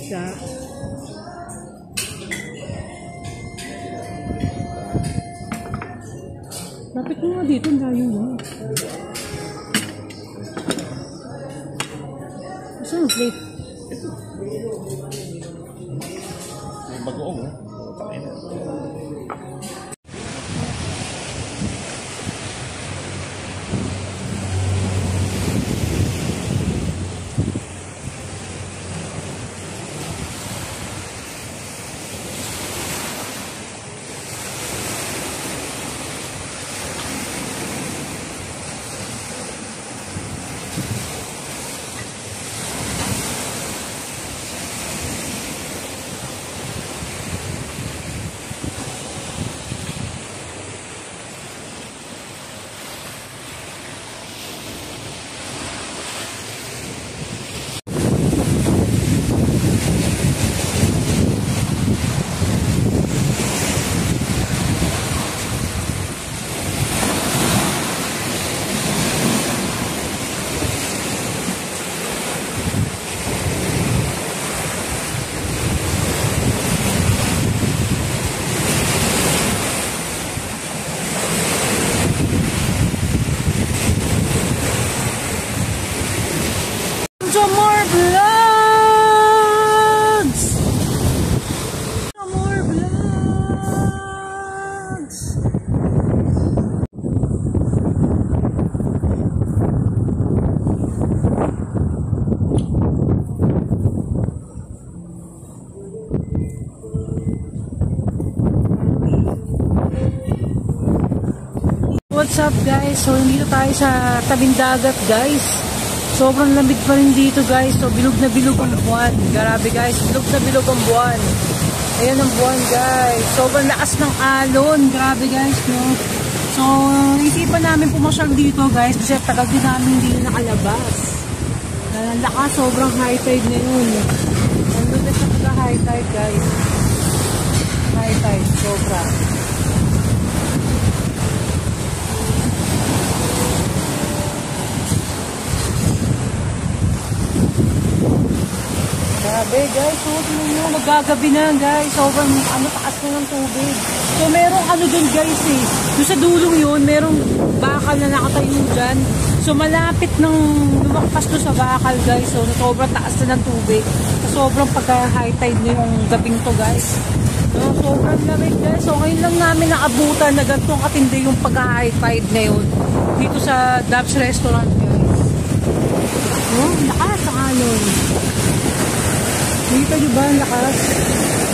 guys ah. Lapit mo nga dito, ang layo mo. Saan ang plate? Ito. May bagoong eh. Takin na. More vlogs! More vlogs! What's up guys? So dito tayo sa tabing dagat guys. Sobrang lamig pa rin dito guys. So bilog na bilog ang buwan. Grabe guys, bilog na bilog ang buwan. Ayan ang buwan guys. Sobrang lakas ng alon. Grabe guys no. So isipan namin pumasyal dito guys. Kasi tagal din namin hindi nakalabas. Ang lakas, sobrang high tide ngayon. Nandun na siya pagka high tide guys. High tide, sobra. Grabe guys, so magagabi na guys, sobrang taas na ng tubig. So merong dun guys eh, doon sa dulong yun, merong bakal na nakatayo dyan. So malapit nang lumakpas doon sa bakal guys, so sobrang taas na ng tubig. So, sobrang pagka-high tide na yung gabing to guys. So sobrang lamig guys, so ngayon lang namin naabutan na ganitong katindi yung pagka-high tide ngayon dito sa Dubs Restaurant guys. Oh, lakas ang alon. Dito nyo ba ang lakas?